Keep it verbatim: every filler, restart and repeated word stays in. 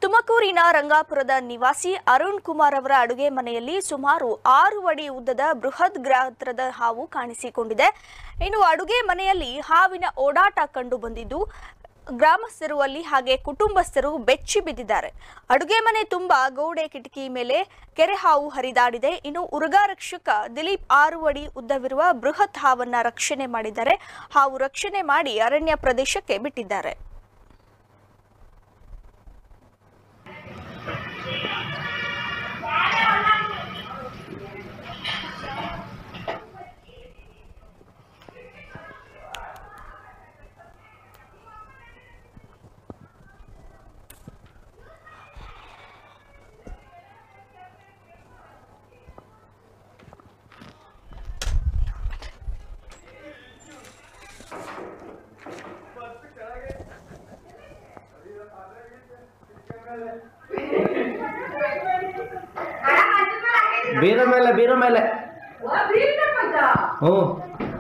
ತುಮಕೂರಿನ ರಂಗಾಪುರದ ನಿವಾಸಿ ಅರುಣ್ ಕುಮಾರ್ ಅವರ ಅಡುಗೆ ಮನೆಯಲ್ಲಿ ಸುಮಾರು ಆರು ಅಡಿ ಉದ್ದದ ಬೃಹತ್ ಗಾತ್ರದ ಹಾವು ಕಾಣಿಸಿಕೊಂಡಿದೆ. ಇನ್ನು ಅಡುಗೆ ಮನೆಯಲ್ಲಿ ಹಾವಿನ ಓಡಾಟ ಕಂಡು ಬಂದಿದ್ದು ಗ್ರಾಮಸ್ಥರು ಅಲ್ಲಿ ಹಾಗೆ ಕುಟುಂಬಸ್ಥರು ಬೆಚ್ಚಿ ಬಿದ್ದಿದ್ದಾರೆ. ಅಡುಗೆ ಮನೆ ತುಂಬಾ ಗೋಡೆ ಕಿಟಕಿ ಮೇಲೆ ಕೆರೆ ಹಾವು ಹರಿದಾಡಿದೆ. ಇನ್ನು ಉರುಗಾ ರಕ್ಷಕ ದಿಲೀಪ್ ಆರು ಅಡಿ ಉದ್ದವಿರುವ ಬೃಹತ್ ಹಾವನ್ನ ರಕ್ಷಣೆ ಮಾಡಿದ್ದಾರೆ. ಹಾವು ರಕ್ಷಣೆ ಮಾಡಿ ಅರಣ್ಯ ಪ್ರದೇಶಕ್ಕೆ ಬಿಟ್ಟಿದ್ದಾರೆ. ಬೀರ ಮೇಲೆ ಬೀರ ಮೇಲೆ ಹ್ಞೂ